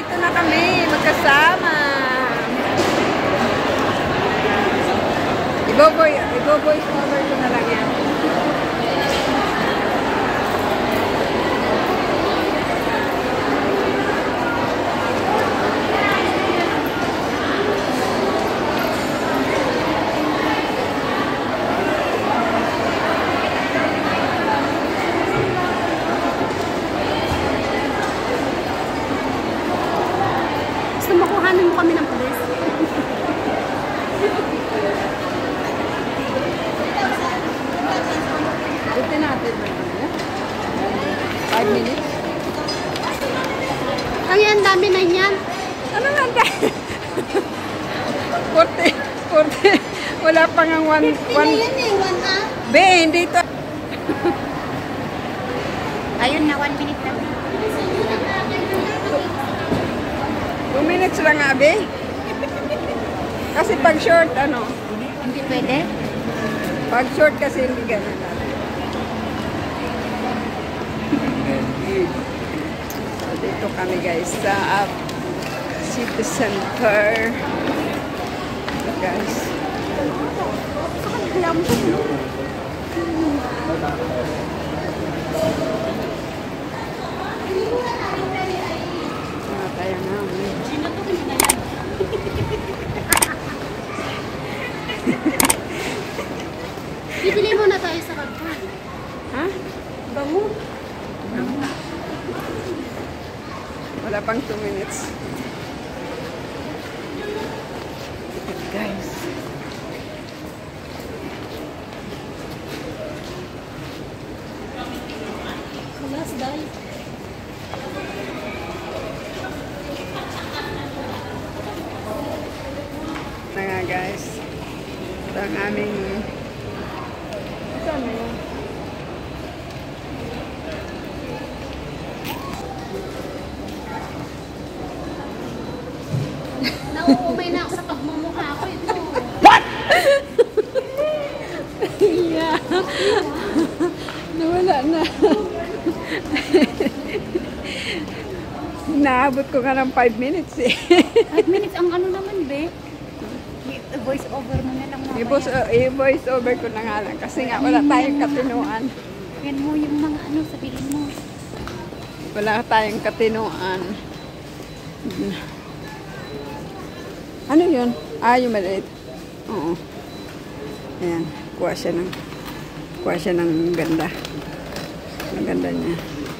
Dito na kami, magkasama. Ibo-voice over ko na lang yan. Gusto mo kuhanin mo kami ng pulis? Dito natin. 5 minutes. Ang yan, dami na yan. Ano nga dahil? 40. Wala pa nga 1. yan eh, 1 hour. Be, hindi ito. Ayun na, 1 minute lang. 2 minutes lang nga, be. Kasi pag short, ano? Hindi pwede? Pag short kasi hindi ganun. So, dito kami guys sa City Center. Guys. Tayo na. Bibili muna tayo sa kapwa. Ha? Bango. Wala pang 2 minutes. Guys. Last day. Na nga guys. Ito ang aming saan na yun? Nauumay na ako sa pagmumukha ko ito. Yeah. Nawala na. Naabot ko nga ng 5 minutes eh. 5 minutes, ang ano naman, be? Voice over mo na lang mamaya. I-voice over ko na nga lang kasi nga wala tayong katinuan. Yan mo yung mga ano, sabihin mo. Wala tayong katinuan. Ano yun? Ah, yung maliit. Oo. Ayan. Kuha siya ng ganda. Ang ganda niya.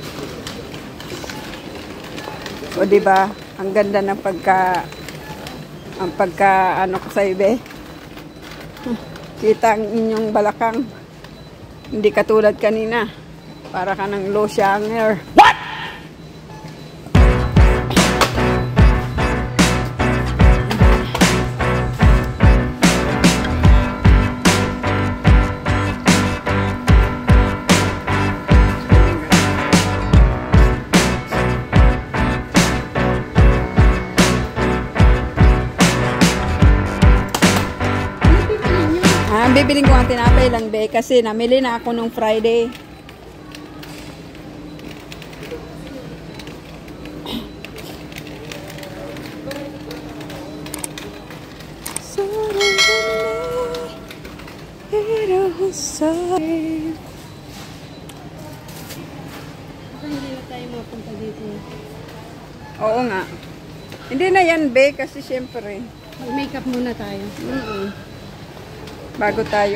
O diba? Ang ganda ng ano ko sa ibe. Kita ang inyong balakang. Hindi katulad kanina. Para ka ng low shanger. What? Bibiling ko ang tinapay lang, be, kasi namili na ako nung Friday. Hindi na tayo mapunta dito. Oo nga. Hindi na yan, be, kasi syempre. Mag-makeup muna tayo. Bago tayo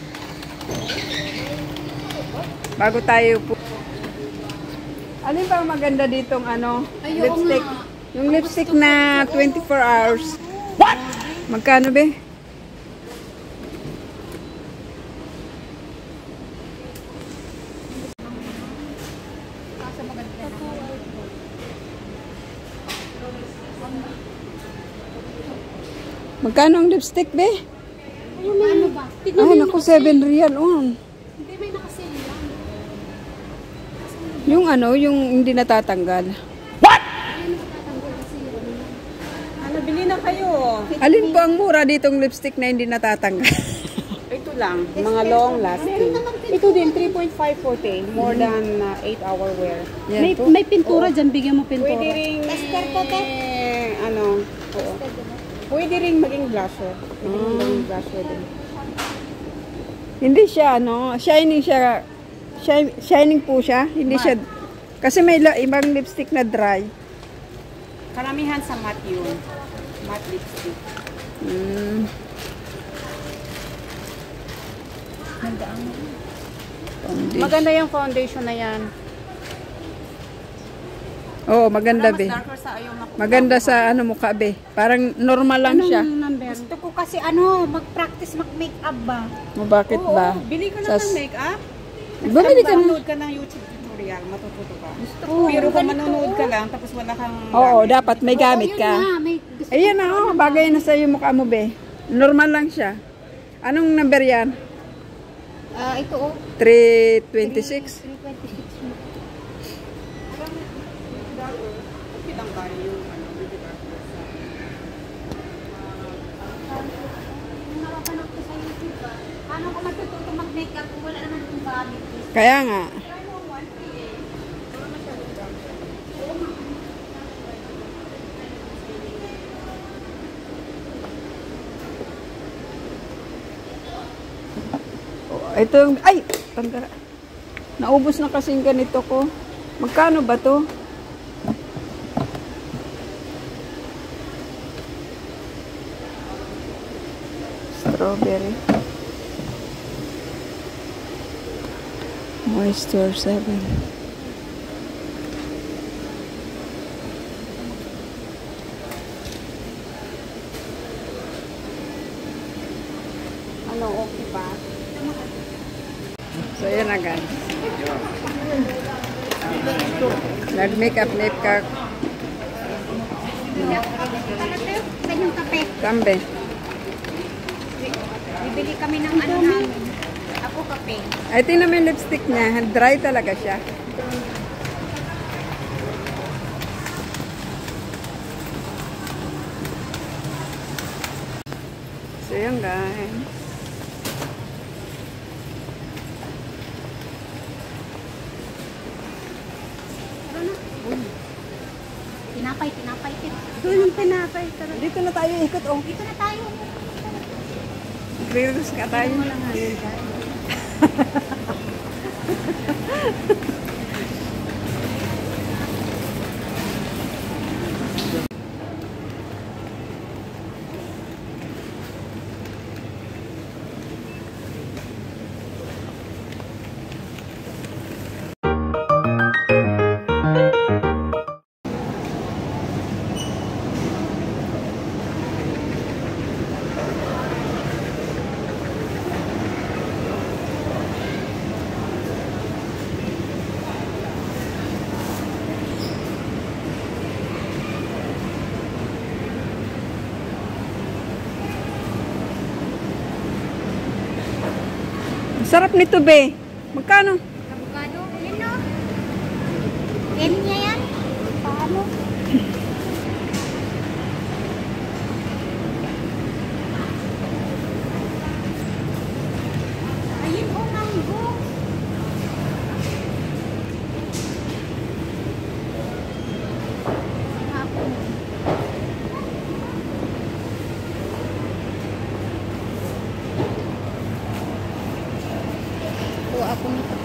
bago tayo po. Alin ba maganda ditong lipstick? Nga. Yung lipstick na 24 hours. What? Magkano be? Magkano ang lipstick be? Ano ba? Ay, naku, 7 real on. Hindi, may nakasale lang. Yung yung hindi natatanggal. Ayun, nakatatanggal kasi yun. Bili na kayo. Alin po ang mura ditong lipstick na hindi natatanggal? Ito lang, mga long lasting. Meron naman Ito din, 3.540. More than 8-hour wear. Yan May, po. may pintura dyan, bigyan mo pintura. Pwede rin, oo. Pwede rin maging blusher. Pwede rin maging blusher din. Hindi siya, no? Shining siya. Shining po siya. Hindi siya. Kasi may ibang lipstick na dry. Karamihan sa matte yun. Matte lipstick. Maganda yung foundation na yan. Oo, maganda Mas be. darker sa ayaw na Maganda sa ano mukha be. Parang normal lang siya. Gusto ko kasi mag-practice mag-makeup ba? O bakit ba? Bili ka na ng makeup. Bumili ka na. Manood ka ng YouTube tutorial, matututo ka. Pero kung manonood ka lang, tapos wala kang Oo, dapat may gamit Yun ka. nga, may gusto Ayan na, oh, bagay na sa iyo mukha mo be. Normal lang siya. Anong number yan? ito 326. 326 mo. Kitang kaya yung Napapanood ko sa YouTube ba? Paano ko matututo mag-makeup kung wala naman kung gamit? Kaya nga. Ito, ay, tangara. Naubos na kasing ganito ko. Magkano ba to? Strawberry. Moisture 7. ano, okay pa? So, yun na guys. Nag-makeup ka. Kanyang kape. Kambe. Bibili kami ng ano namin. Ako kape. Ay, tingnan mo yung lipstick niya. Dry talaga siya. So, yun guys. Tinapay. Doon yung pinapay. Dito na tayo ikot. Oh, Dito na tayo. clearance ka tayo. Sarap nito, be. Magkano? Avocado. Yan no? Yan niya yan? Paano? Ayun oh, mango. Kuha ako nito.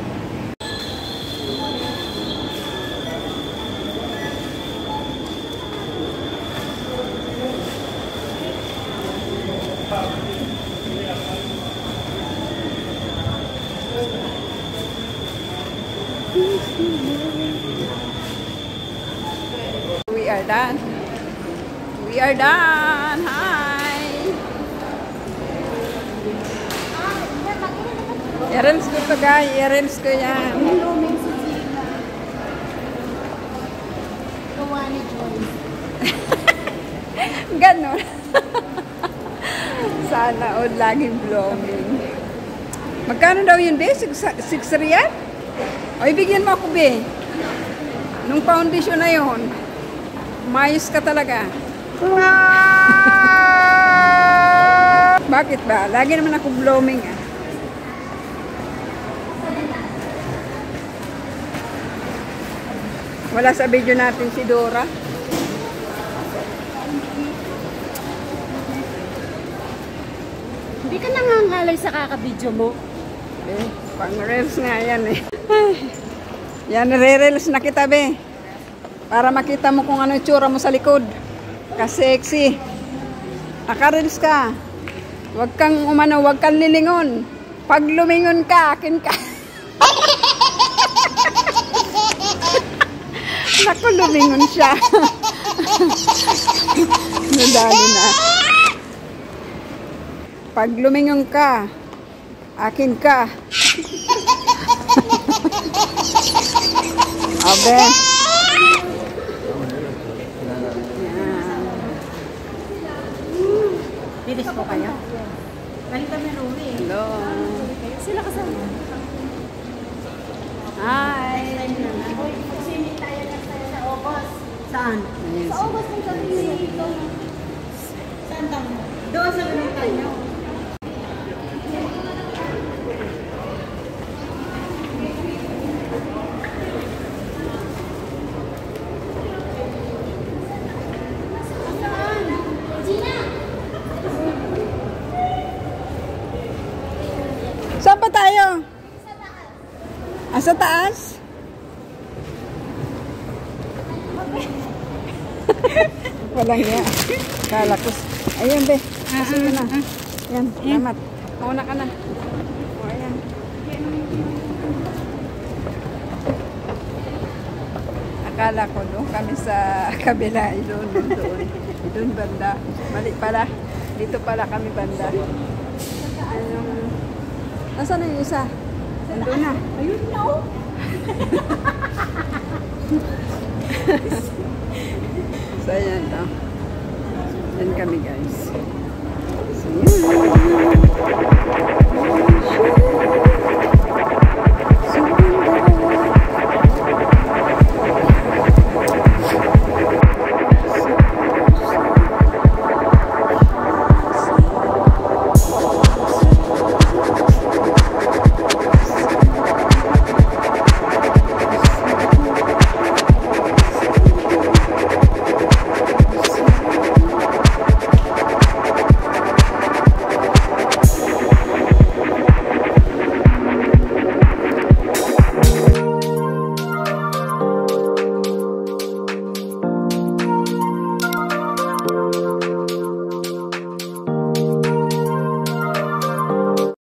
We are done. We are done. Hi. Errands ko to guys. Errands ko yan. Hello, Messi Gina. Gawa ni Joyce. Ganon. Sana all laging vlogging. Magkano daw yun, be? 6 riyal? O, ibigyan mo ako, be. Nung foundation na yun. Mayos ka talaga. Bakit ba? Lagi naman ako blooming, ah. Wala sa video natin si Dora. Hindi ka nangangalay sa kakabidyo mo. Eh, pang-reels nga yan eh. Yan, re-reels na kita, be. Para makita mo kung ano yung tsura mo sa likod. Ka-sexy. Naka-reels ka. Huwag kang umano, huwag kang lilingon. Pag lumingon ka, akin ka. Naku, lumingon siya. Nadali na. Pag lumingon ka, akin ka. Abe. Bilis po kayo. Galing kami Rumi. Hello. Sila kasama. Hi. Swimming tayo lang tayo sa August. Saan? Sa August ng gabi dito. Saan tayo? Doon sa lumitan nyo. Saan pa tayo? Ah, sa taas? Walang niya. Kala ko. Ayun, be. Sige na. Yan, salamat. Mauna ka na. O, ayan. Akala ko doon kami sa kabila. Doon. Doon banda. Mali pala. Dito pala kami banda. Ayun. Nasaan na yung isa? Nandun na. Ayun na oh. So, ayan to. Yan kami, guys.